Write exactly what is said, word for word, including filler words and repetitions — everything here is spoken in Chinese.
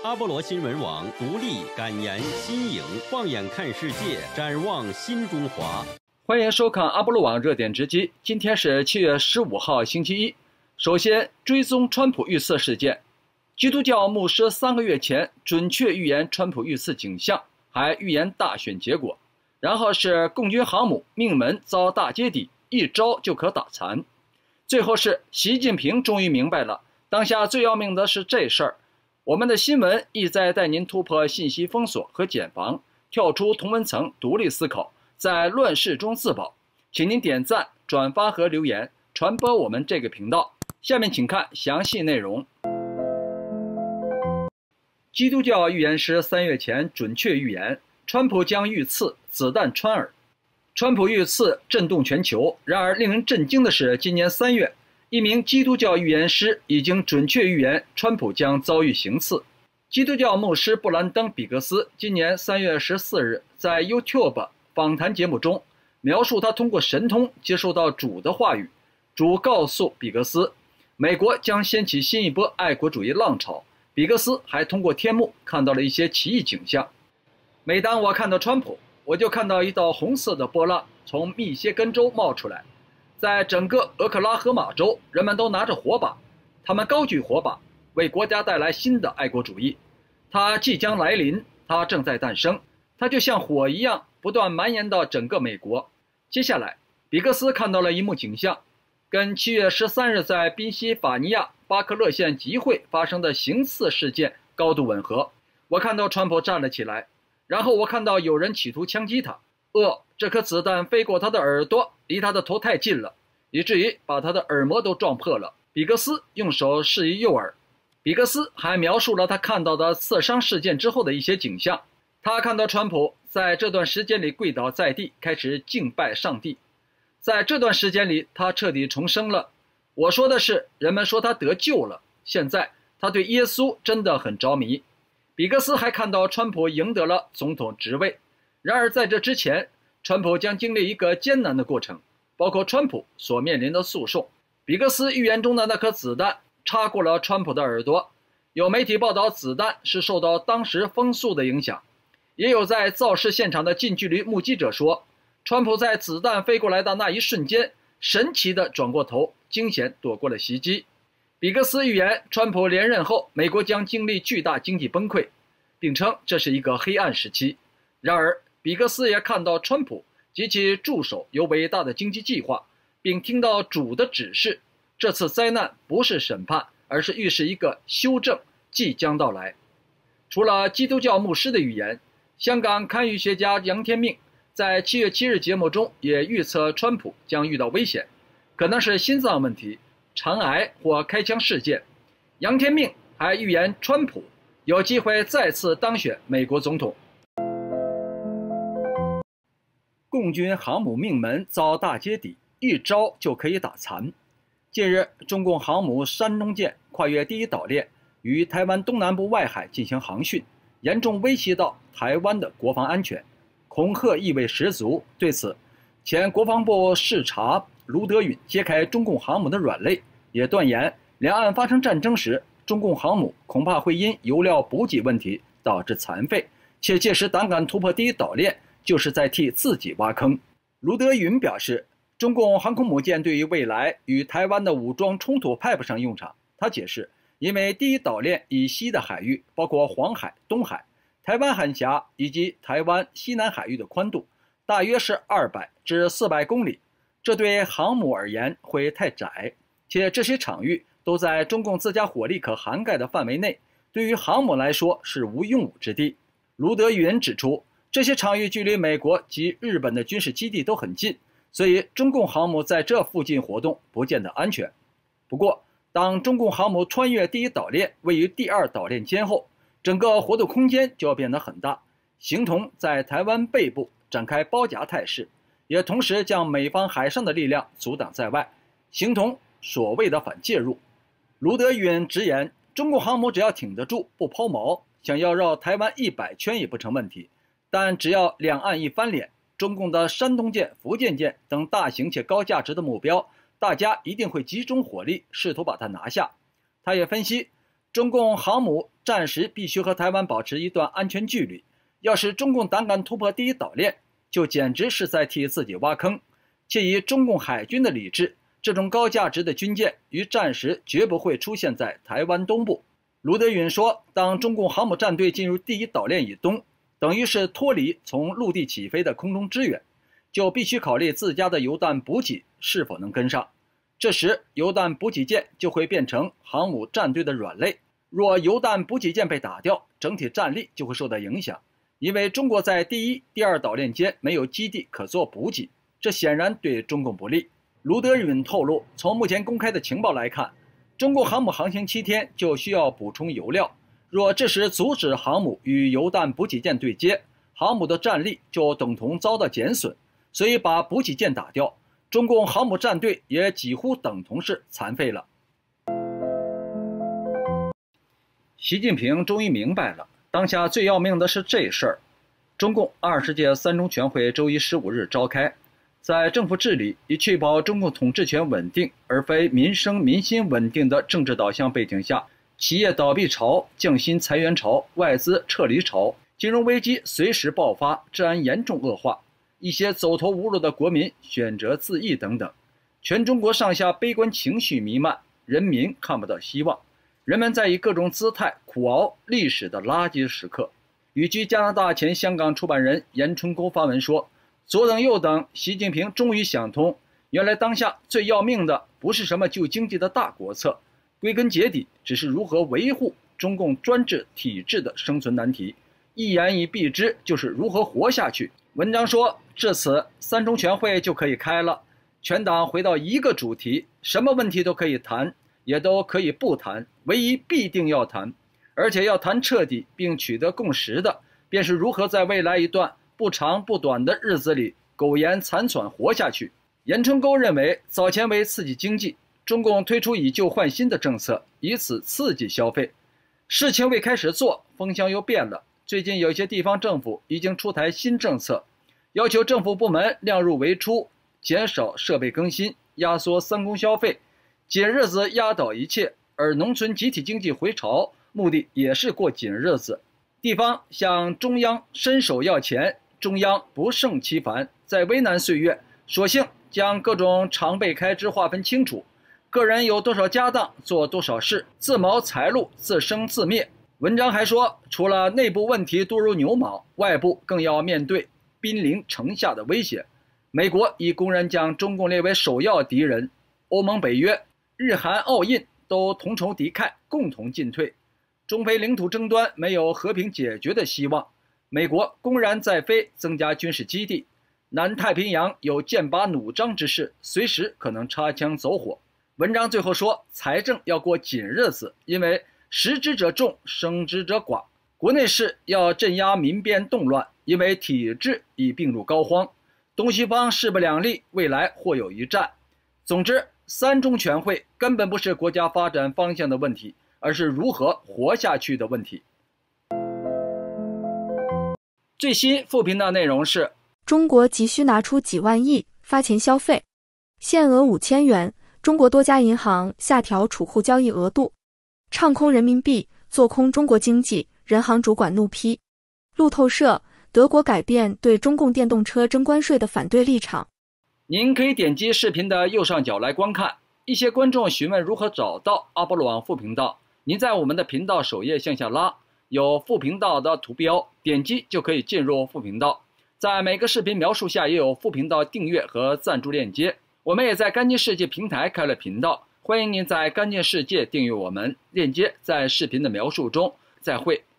阿波罗新闻网独立、敢言、新颖，放眼看世界，展望新中华。 欢迎收看阿波罗网热点直击。今天是七月十五号，星期一。首先追踪川普遇刺事件。基督教牧师三个月前准确预言川普遇刺景象，还预言大选结果。然后是共军航母命门遭大揭底，一招就可打残。最后是习近平终于明白了，当下最要命的是这事儿。我们的新闻意在带您突破信息封锁和茧房，跳出同温层，独立思考，在乱世中自保。请您点赞、转发和留言，传播我们这个频道。下面请看详细内容。基督教预言师三月前准确预言，川普将遇刺，子弹穿耳。川普遇刺震动全球。然而令人震惊的是，今年三月，一名基督教预言师已经准确预言川普将遭遇行刺。基督教牧师布兰登·比格斯今年三月十四日在 YouTube 访谈节目中描述，他通过神通接受到主的话语。主告诉比格斯，美国将掀起新一波爱国主义浪潮。比格斯还通过天幕看到了一些奇异景象。每当我看到川普，我就看到一道红色的波浪从密歇根州冒出来。在整个俄克拉荷马州，人们都拿着火把，他们高举火把，为国家带来新的爱国主义。它即将来临，它正在诞生，它就像火一样不断蔓延到整个美国。接下来，比格斯看到了一幕景象，跟七月十三日在宾夕法尼亚巴克勒县集会发生的行刺事件高度吻合。我看到川普站了起来，然后我看到有人企图枪击他。呃，这颗子弹飞过他的耳朵，离他的头太近了，以至于把他的耳膜都撞破了。比格斯用手示意右耳。比格斯还描述了他看到的刺伤事件之后的一些景象。他看到川普在这段时间里跪倒在地，开始敬拜上帝。在这段时间里，他彻底重生了。我说的是，人们说他得救了，现在他对耶稣真的很着迷。比格斯还看到川普赢得了总统职位。然而在这之前，川普将经历一个艰难的过程，包括川普所面临的诉讼。比格斯预言中的那颗子弹插过了川普的耳朵。有媒体报道，子弹是受到当时风速的影响。也有在造势现场的近距离目击者说，川普在子弹飞过来的那一瞬间，神奇地转过头，惊险躲过了袭击。比格斯预言，川普连任后，美国将经历巨大经济崩溃，并称这是一个黑暗时期。然而，比格斯也看到川普及其助手有伟大的经济计划，并听到主的指示。这次灾难不是审判，而是预示一个修正即将到来。除了基督教牧师的预言，香港堪舆学家杨天命在七月七日节目中也预测川普将遇到危险，可能是心脏问题、肠癌或开枪事件。杨天命还预言川普有机会再次当选美国总统。共军航母命门遭大揭底，一招就可以打残。近日，中共航母山东舰跨越第一岛链，于台湾东南部外海进行航训，严重威胁到台湾的国防安全，恐吓意味十足。对此，前国防部视察卢德允揭开中共航母的软肋，也断言两岸发生战争时，中共航母恐怕会因油料补给问题导致残废，且届时胆敢突破第一岛链，就是在替自己挖坑。卢德允表示，中共航空母舰对于未来与台湾的武装冲突派不上用场。他解释，因为第一岛链以西的海域，包括黄海、东海、台湾海峡以及台湾西南海域的宽度大约是二百至四百公里，这对航母而言会太窄，且这些场域都在中共自家火力可涵盖的范围内，对于航母来说是无用武之地。卢德允指出，这些场域距离美国及日本的军事基地都很近，所以中共航母在这附近活动不见得安全。不过，当中共航母穿越第一岛链，位于第二岛链间后，整个活动空间就要变得很大，形同在台湾背部展开包夹态势，也同时将美方海上的力量阻挡在外，形同所谓的反介入。卢德允直言，中共航母只要挺得住不抛锚，想要绕台湾一百圈也不成问题，但只要两岸一翻脸，中共的山东舰、福建舰等大型且高价值的目标，大家一定会集中火力试图把它拿下。他也分析， 中共航母暂时必须和台湾保持一段安全距离。要是中共胆敢突破第一岛链，就简直是在替自己挖坑。且以中共海军的理智，这种高价值的军舰与战时绝不会出现在台湾东部。卢德允说，当中共航母战队进入第一岛链以东，等于是脱离从陆地起飞的空中支援，就必须考虑自家的油弹补给是否能跟上。这时，油弹补给舰就会变成航母战队的软肋。若油弹补给舰被打掉，整体战力就会受到影响，因为中国在第一、第二岛链间没有基地可做补给，这显然对中共不利。卢德允透露，从目前公开的情报来看，中国航母航行七天就需要补充油料，若这时阻止航母与油弹补给舰对接，航母的战力就等同遭到减损，所以把补给舰打掉，中共航母战队也几乎等同是残废了。习近平终于明白了，当下最要命的是这事儿。中共二十届三中全会周一十五日召开，在政府治理以确保中共统治权稳定而非民生民心稳定的政治导向背景下，企业倒闭潮、降薪裁员潮、外资撤离潮、金融危机随时爆发、治安严重恶化，一些走投无路的国民选择自缢等等，全中国上下悲观情绪弥漫，人民看不到希望。人们在以各种姿态苦熬历史的垃圾时刻。旅居加拿大前香港出版人严春沟发文说，左等右等，习近平终于想通，原来当下最要命的不是什么救经济的大国策，归根结底只是如何维护中共专制体制的生存难题，一言以蔽之就是如何活下去。文章说，至此三中全会就可以开了，全党回到一个主题，什么问题都可以谈，也都可以不谈，唯一必定要谈，而且要谈彻底并取得共识的，便是如何在未来一段不长不短的日子里苟延残喘活下去。严春沟认为，早前为刺激经济，中共推出以旧换新的政策，以此刺激消费。事情未开始做，风向又变了。最近有些地方政府已经出台新政策，要求政府部门量入为出，减少设备更新，压缩三公消费，紧日子压倒一切。而农村集体经济回潮，目的也是过紧日子。地方向中央伸手要钱，中央不胜其烦，在危难岁月，索性将各种常备开支划分清楚，个人有多少家当做多少事，自谋财路，自生自灭。文章还说，除了内部问题多如牛毛，外部更要面对濒临城下的威胁。美国已公然将中共列为首要敌人，欧盟、北约、日韩、澳印都同仇敌忾，共同进退。中非领土争端没有和平解决的希望，美国公然在非增加军事基地，南太平洋有剑拔弩张之势，随时可能擦枪走火。文章最后说，财政要过紧日子，因为食之者众，生之者寡。国内事要镇压民变动乱，因为体制已病入膏肓，东西方势不两立，未来或有一战。总之，三中全会根本不是国家发展方向的问题，而是如何活下去的问题。最新复评的内容是： 中国急需拿出几万亿发钱消费，限额五千元。中国多家银行下调储户交易额度，唱空人民币，做空中国经济。人行主管怒批。路透社：德国改变对中共电动车征关税的反对立场。 您可以点击视频的右上角来观看。一些观众询问如何找到阿波罗网副频道，您在我们的频道首页向下拉，有副频道的图标，点击就可以进入副频道。在每个视频描述下也有副频道订阅和赞助链接。我们也在干净世界平台开了频道，欢迎您在干净世界订阅我们，链接在视频的描述中。再会。